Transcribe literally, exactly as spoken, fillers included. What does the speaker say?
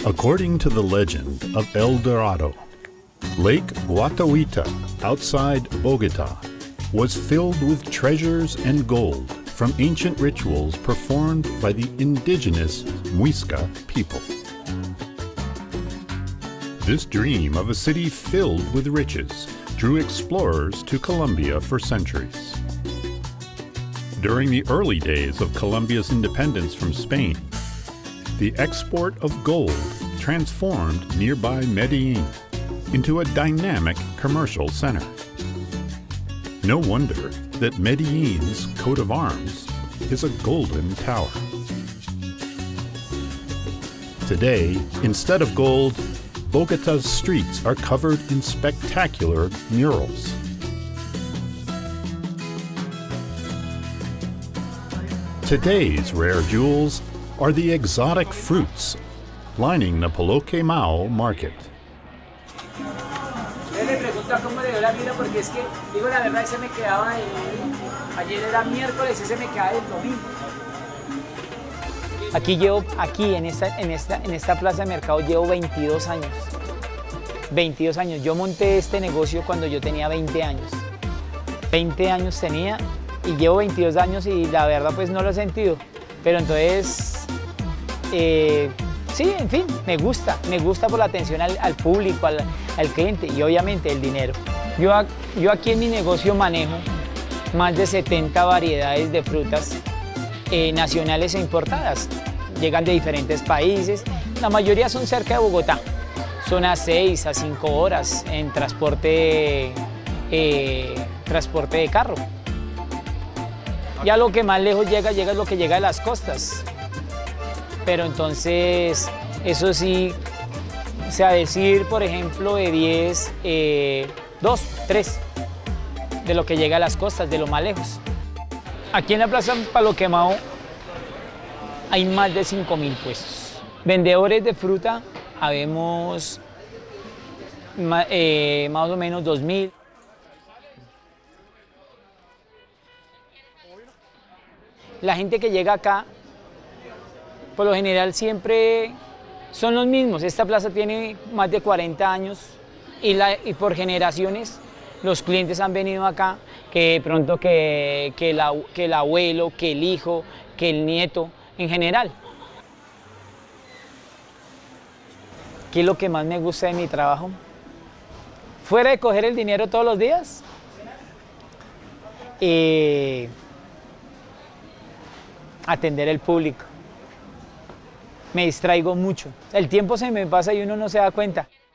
According to the legend of El Dorado, Lake Guatahuita, outside Bogota, was filled with treasures and gold from ancient rituals performed by the indigenous Muisca people. This dream of a city filled with riches drew explorers to Colombia for centuries. During the early days of Colombia's independence from Spain, the export of gold transformed nearby Medellin into a dynamic commercial center. No wonder that Medellin's coat of arms is a golden tower. Today, instead of gold, Bogota's streets are covered in spectacular murals. Today's rare jewels are the exotic fruits lining the Paloquemao market. Le pregunto cómo le dio la vida porque es que, digo la verdad, se me quedaba el, ayer era miércoles y se me quedaba el domingo. Aquí llevo, aquí en esta, en, esta, en esta plaza de mercado llevo veintidós años. veintidós años. Yo monté este negocio cuando yo tenía veinte años. veinte años tenía y llevo veintidós años y la verdad pues no lo he sentido. Pero entonces, eh, sí, en fin, me gusta. Me gusta por la atención al, al público, al, al cliente y obviamente el dinero. Yo, yo aquí en mi negocio manejo más de setenta variedades de frutas eh, nacionales e importadas. Llegan de diferentes países, la mayoría son cerca de Bogotá. Son a seis a cinco horas en transporte, eh, transporte de carro. Ya lo que más lejos llega, llega es lo que llega de las costas. Pero entonces, eso sí, o sea, decir, por ejemplo, de diez, eh, dos, tres, de lo que llega a las costas, de lo más lejos. Aquí en la Plaza Paloquemao hay más de cinco mil puestos. Vendedores de fruta, habemos eh, más o menos dos mil. La gente que llega acá, por lo general siempre son los mismos. Esta plaza tiene más de cuarenta años y, la, y por generaciones los clientes han venido acá, que de pronto que, que, la, que el abuelo, que el hijo, que el nieto, en general. ¿Qué es lo que más me gusta de mi trabajo? Fuera de coger el dinero todos los días, eh, atender el público. Me distraigo mucho. El tiempo se me pasa y uno no se da cuenta.